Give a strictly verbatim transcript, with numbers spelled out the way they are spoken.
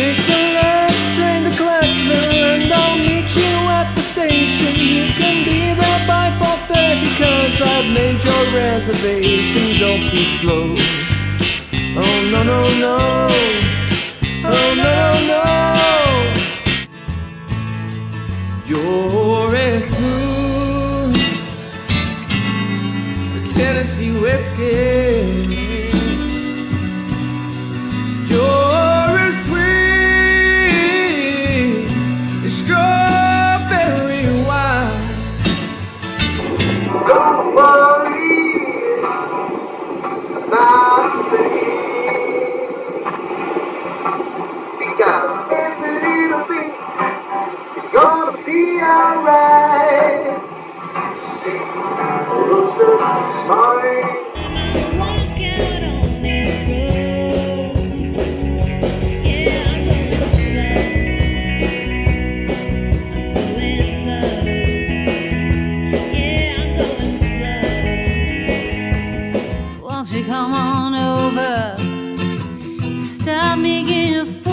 take the last train to Clarksville, and I'll meet you at the station. You can be there by four thirty, cause I've made your reservation. Don't be slow. Oh no no no. Oh no no no. You're as smooth as Tennessee whiskey. You're as sweet as strawberry wine. Don't worry about a thing, because every little thing is gonna be alright. See, closer, smile. Walk out on this road. Yeah, I'm going slow. I'm going slow. Yeah, I'm going slow. Won't you come on over? Stop making a